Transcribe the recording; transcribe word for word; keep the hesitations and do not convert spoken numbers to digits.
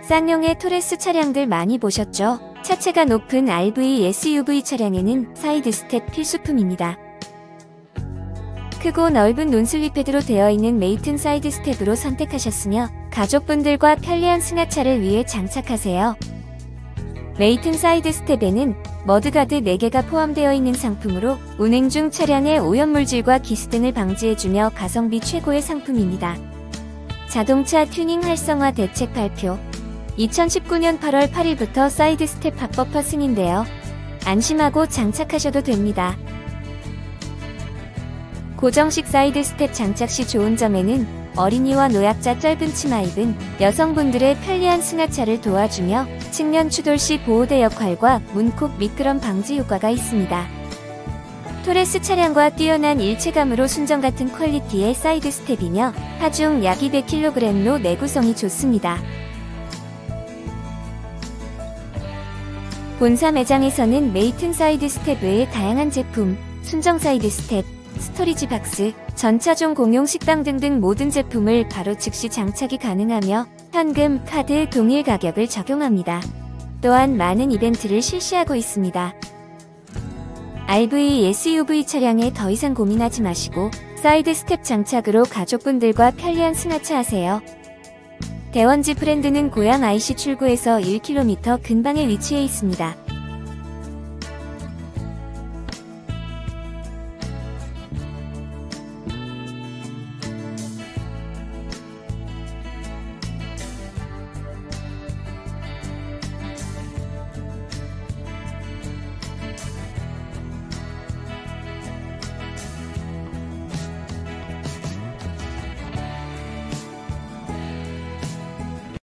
쌍용의 토레스 차량들 많이 보셨죠? 차체가 높은 알브이 에스유브이 차량에는 사이드 스텝 필수품입니다. 크고 넓은 논슬립 패드로 되어 있는 메이튼 사이드 스텝으로 선택하셨으며 가족분들과 편리한 승하차를 위해 장착하세요. 메이튼 사이드 스텝에는 머드가드 네 개가 포함되어 있는 상품으로 운행 중 차량의 오염물질과 기스 등을 방지해주며 가성비 최고의 상품입니다. 자동차 튜닝 활성화 대책 발표. 이천십구 년 팔월 팔일부터 사이드 스텝 합법화 승인되어 안심하고 장착하셔도 됩니다. 고정식 사이드 스텝 장착 시 좋은 점에는 어린이와 노약자 짧은 치마 입은 여성분들의 편리한 승하차를 도와주며 측면 추돌 시 보호대 역할과 문콕 미끄럼 방지 효과가 있습니다. 토레스 차량과 뛰어난 일체감으로 순정 같은 퀄리티의 사이드 스텝이며 하중 약 이백 킬로그램로 내구성이 좋습니다. 본사 매장에서는 메이튼 사이드 스텝 외에 다양한 제품, 순정 사이드 스텝, 스토리지 박스, 전차종 공용 식당 등등 모든 제품을 바로 즉시 장착이 가능하며 현금, 카드 동일 가격을 적용합니다. 또한 많은 이벤트를 실시하고 있습니다. 알브이 에스유브이 차량에 더 이상 고민하지 마시고 사이드 스텝 장착으로 가족분들과 편리한 승하차 하세요. 대원지 브랜드는 고양 아이씨 출구에서 일 킬로미터 근방에 위치해 있습니다.